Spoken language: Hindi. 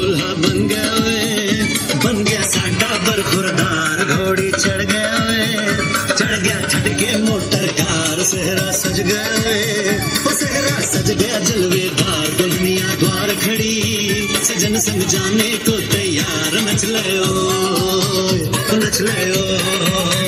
दूल्हा बन गया वे, बन गया साडा बरखुरदार। घोड़ी चढ़ गया वे, चढ़ गया छटके मोटर कार। सेहरा सज गया वे, सेहरा सज गया जलवेदार। दुनिया द्वार खड़ी, सजन संग जाने को तैयार। नच ले ओ, नच ले ओ।